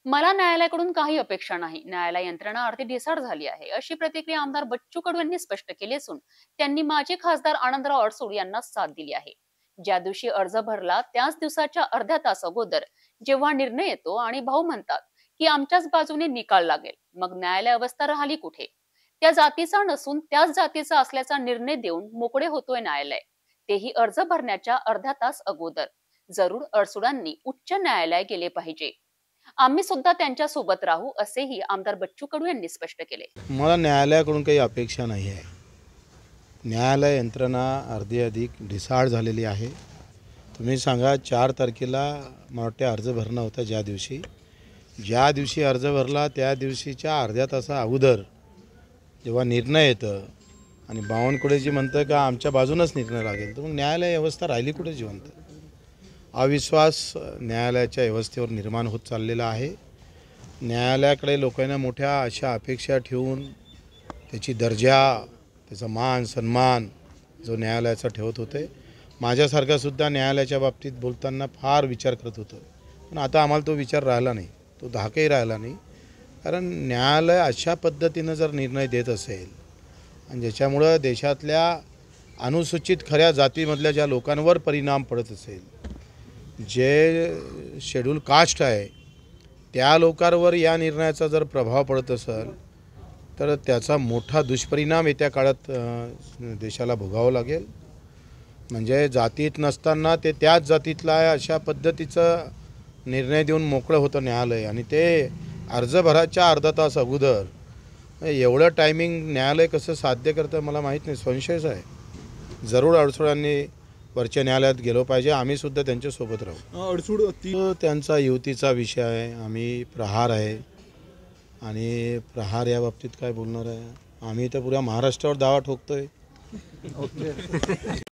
मला न्यायालयाकडून काही अपेक्षा नाही. न्यायालय यंत्रणा अर्धी ढिसाळ झाली आहे, अशी प्रतिक्रिया आमदार बच्चू कडू यांनी स्पष्ट केली असून त्यांनी माजी खासदार आनंदराव अडसूळ यांना साथ दिली आहे. ज्या दिवशी अर्ज भरला त्याच दिवसाच्या अर्ध्या तास अगोदर जेव्हा निर्णय येतो आणि भाऊ म्हणतात की आमच्याच बाजूने निकाल लागेल, मग न्यायालय अवस्था राहिली कुठे? त्या जातीचा नसून त्याच जातीचा असल्याचा निर्णय देऊन मोकळे होतोय न्यायालय, तेही अर्ज भरण्याच्या अर्ध्या तास अगोदर. जरूर अडसुळांनी उच्च न्यायालय गेले पाहिजे. आम्ही सुद्धा त्यांच्या सोबत राहू, असेही आमदार बच्चू कडू यांनी स्पष्ट केले. मला न्यायालयाकडून काही अपेक्षा नाही आहे. न्यायालय यंत्रणा अर्धी अधिक ढिसाळ झालेली आहे. तुम्ही सांगा 4 तारखेला मला वाटते अर्ज भरणं होता. ज्या दिवशी अर्ज भरला त्या दिवशीच्या अर्ध्या तासा अगोदर जेव्हा निर्णय येतं आणि बावनकुळेजी म्हणतं का आमच्या बाजूनच निर्णय लागेल, तर मग न्यायालय व्यवस्था राहिली कुठे जिवंत? अविश्वास न्यायालयाच्या व्यवस्थेवर निर्माण होत चाललेला आहे. न्यायालयाकडे लोकांना मोठ्या अशा अपेक्षा ठेवून त्याची दर्जा, त्याचा मान सन्मान जो न्यायालयाचा ठेवत होते, माझ्यासारखासुद्धा न्यायालयाच्या बाबतीत बोलताना फार विचार करत होतं. पण आता आम्हाला तो विचार राहिला नाही, तो धाकही राहिला नाही. कारण न्यायालय अशा पद्धतीनं जर निर्णय देत असेल आणि ज्याच्यामुळं देशातल्या अनुसूचित खऱ्या जातीमधल्या ज्या लोकांवर परिणाम पडत असेल, जे शेड्यूल कास्ट आहे त्या लोकांवर या निर्णयाचा जर प्रभाव पडत असेल तर त्याचा मोठा दुष्परिणाम येत्या काळात देशाला भोगावं लागेल. म्हणजे जातीत नसताना ते त्याच जातीतला आहे अशा पद्धतीचं निर्णय देऊन मोकळं होतं न्यायालय, आणि ते अर्ज भराच्या अर्धा तास अगोदर. एवढं टायमिंग न्यायालय कसं साध्य करतं मला माहीत नाही, संशयच आहे. जरूर अडसुळांनी वरच्या न्यायालयात गेलो पाहिजे. आम्ही सुद्धा त्यांच्यासोबत राहू. अडसूळ त्यांचा युतीचा विषय आहे. आम्ही प्रहार आहे आणि प्रहार या बाबतीत काय बोलणार आहे? आम्ही तर पुऱ्या महाराष्ट्रावर दावा ठोकतोय.